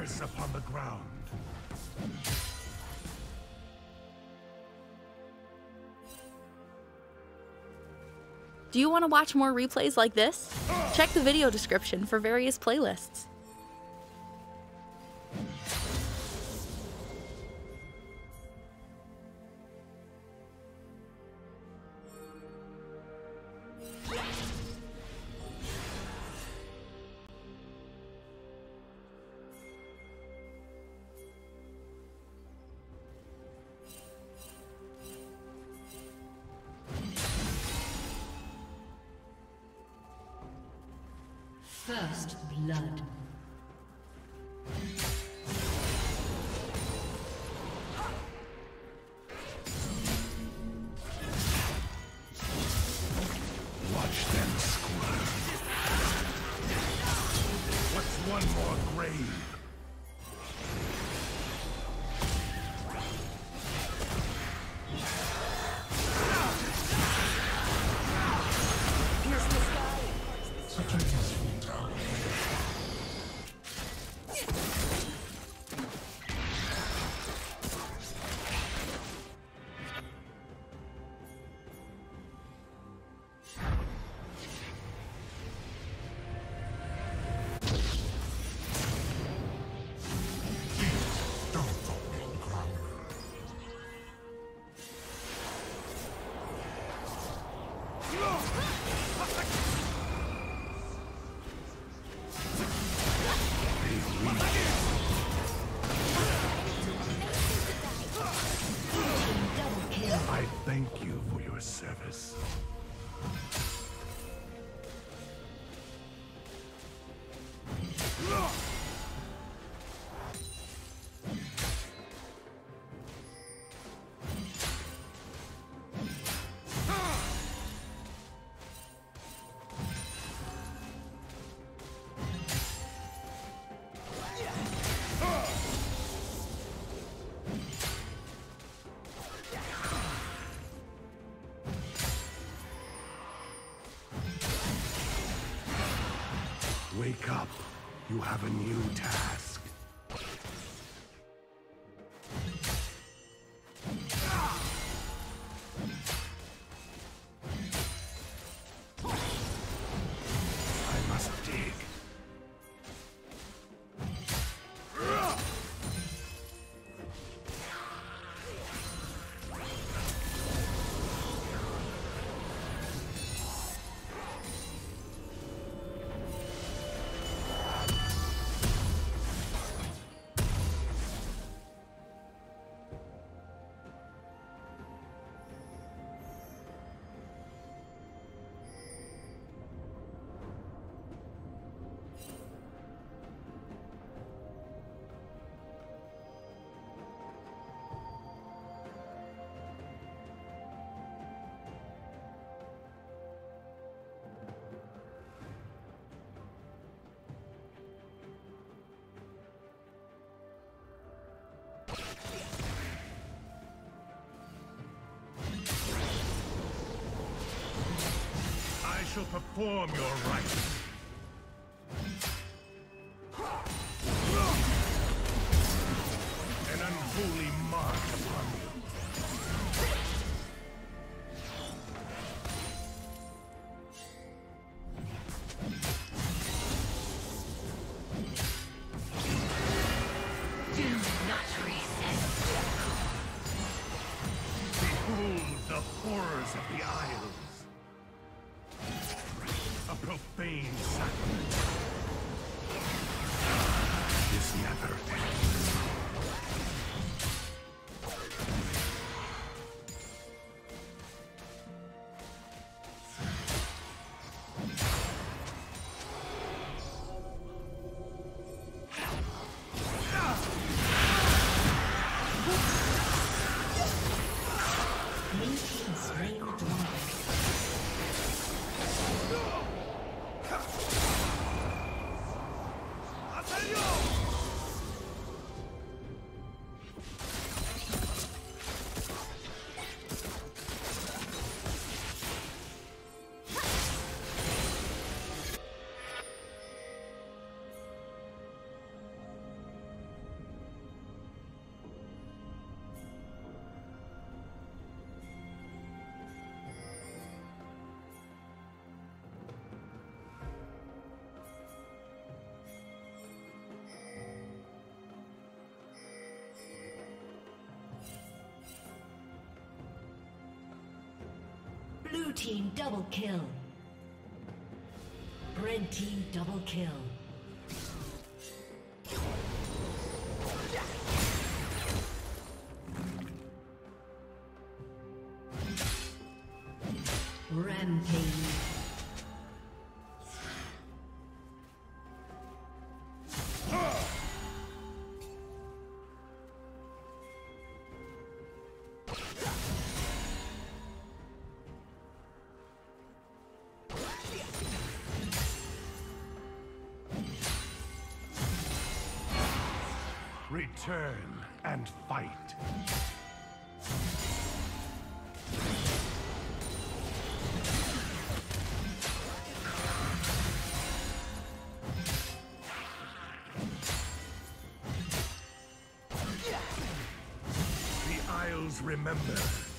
curse upon the ground. Do you want to watch more replays like this? Check the video description for various playlists. First blood. Watch them squirm. What's one more grave? I thank you for your service. Wake up. You have a new task. I must dig. I shall perform your rites. An unholy mark upon you. Do not resist. Behold the horrors of the Isles. A profane sacrament. This never ends. team double kill. Red team double kill. Rampage. Return and fight. The Isles remember.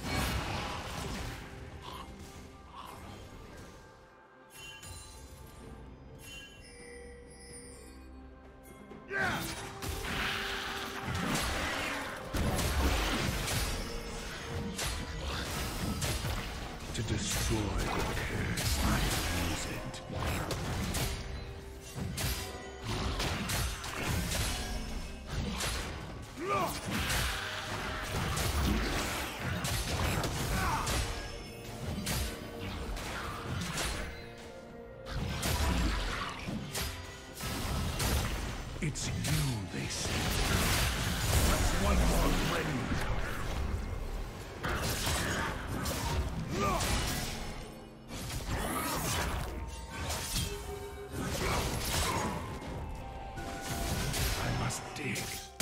To destroy the curse, I use it. It's you, they say. That's one more ready. I must dig.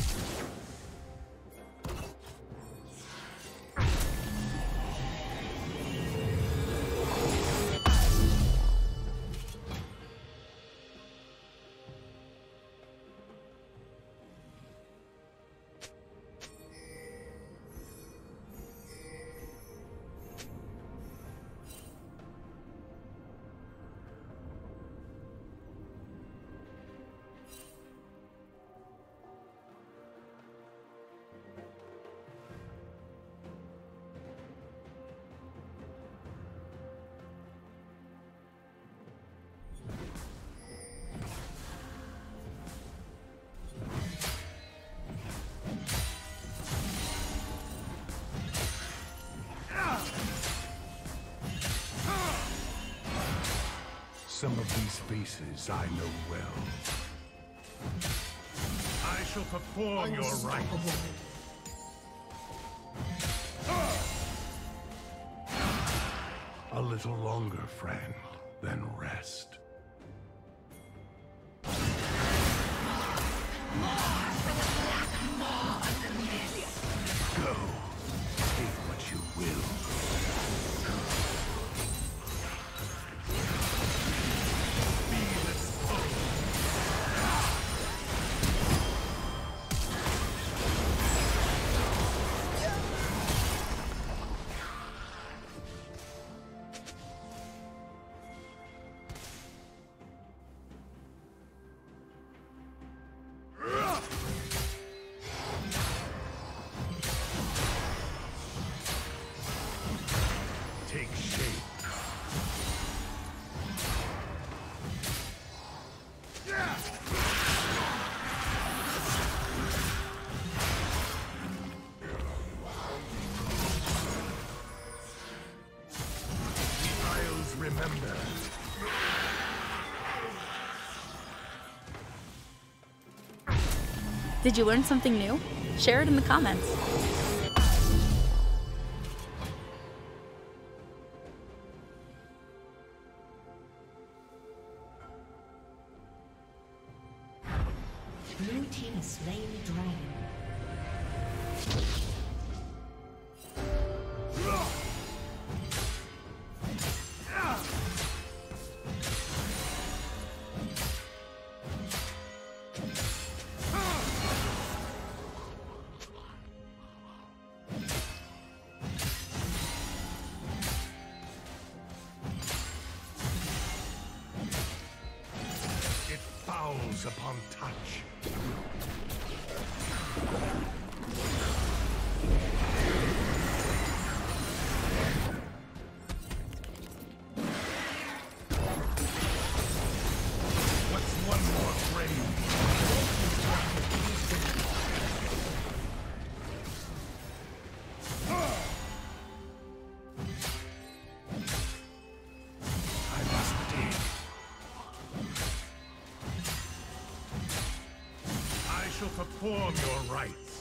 Some of these faces I know well. I shall perform your rites. A little longer, friend, then rest. Go. Take what you will. Take shape. The Isles remember. Did you learn something new? Share it in the comments. Blue team has slain the dragon. It fouls upon touch. perform your rites.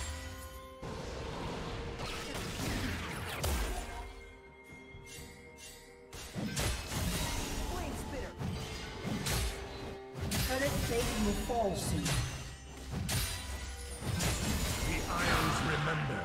Turret plating will fall soon. The Isles remember.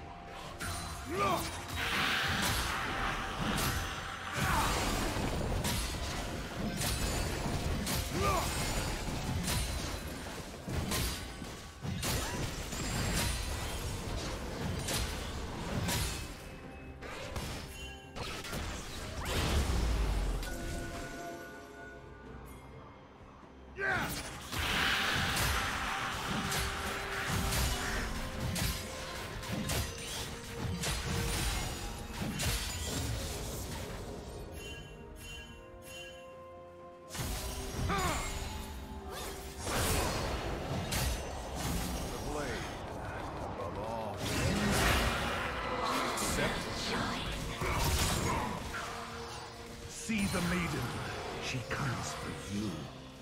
See the maiden. She comes for you.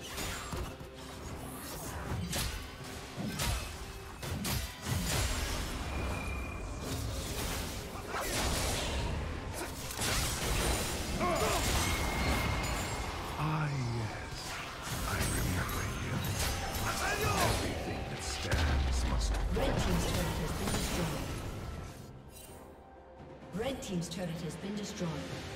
Ah, yes. I remember you. Everything that stands must Red team's turret has been destroyed. Red team's turret has been destroyed.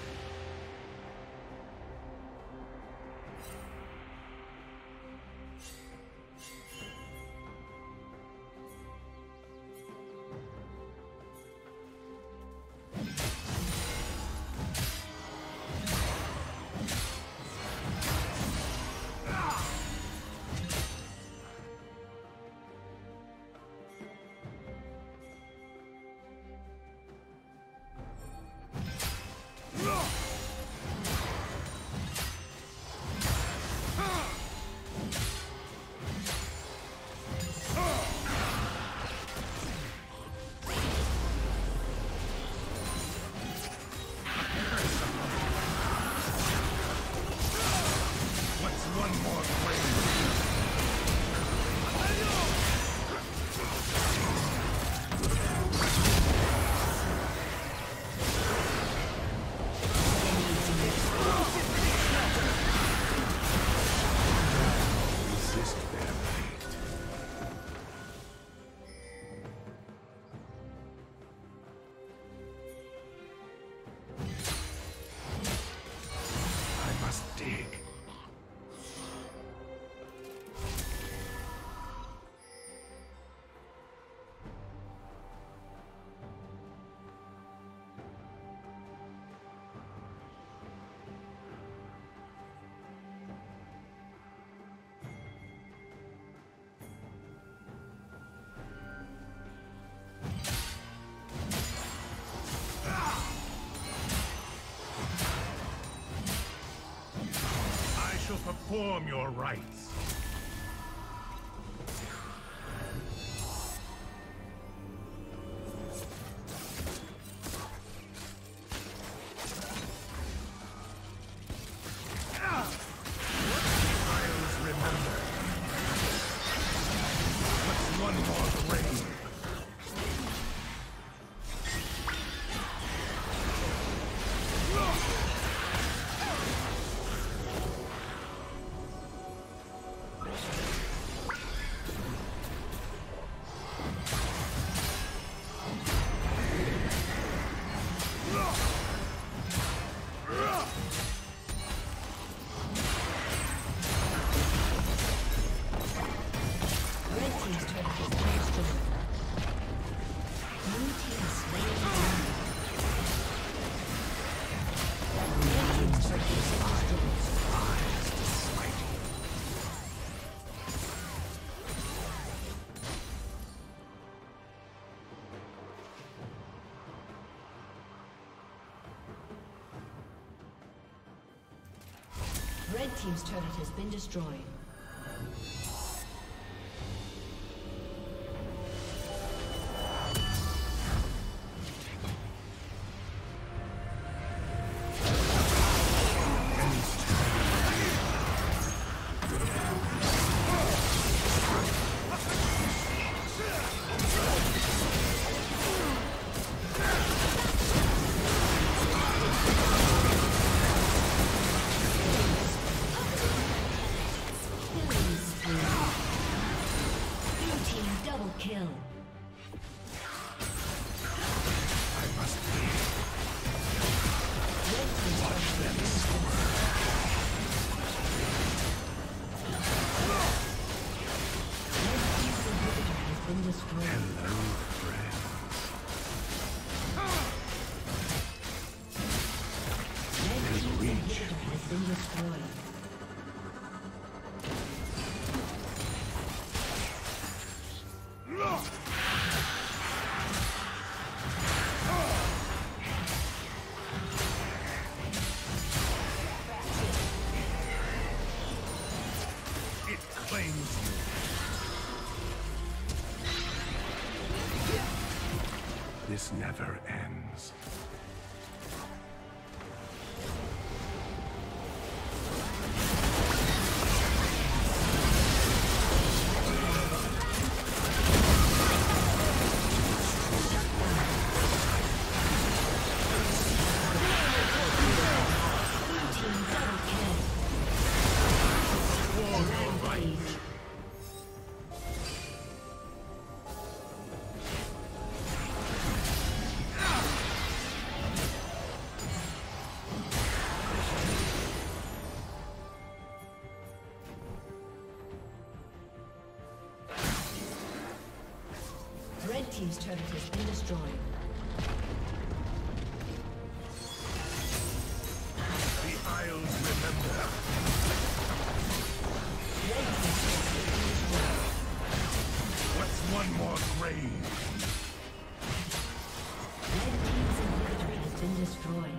Perform your rites. Isles remember. What's one more grave? Red team's turret has been destroyed. been destroyed. It claims you. This never ends. Red team's turret has been destroyed. The Isles remember. Red team's turret has been destroyed. What's one more grave? Red team's inhibitor has been destroyed.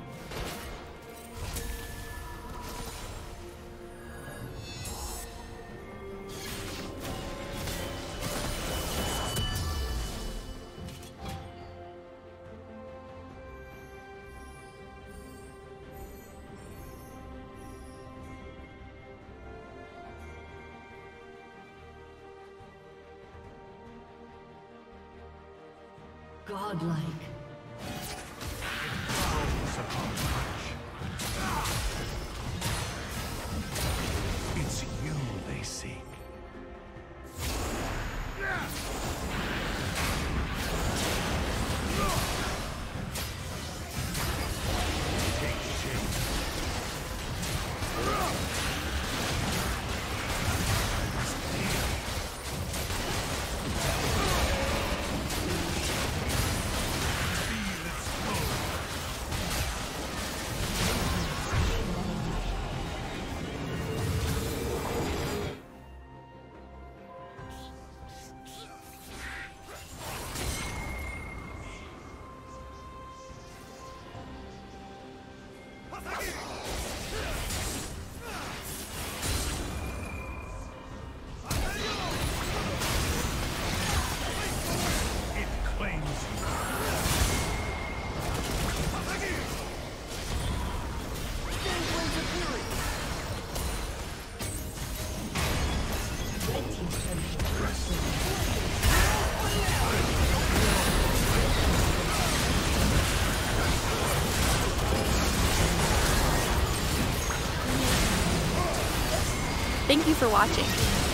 Godlike. It's you they seek. Take shape. It claims you. Red team's turret has been destroyed. Thank you for watching.